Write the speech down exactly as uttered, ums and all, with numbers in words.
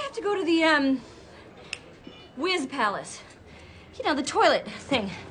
have to go to the, um, Whiz Palace. You know, the toilet thing.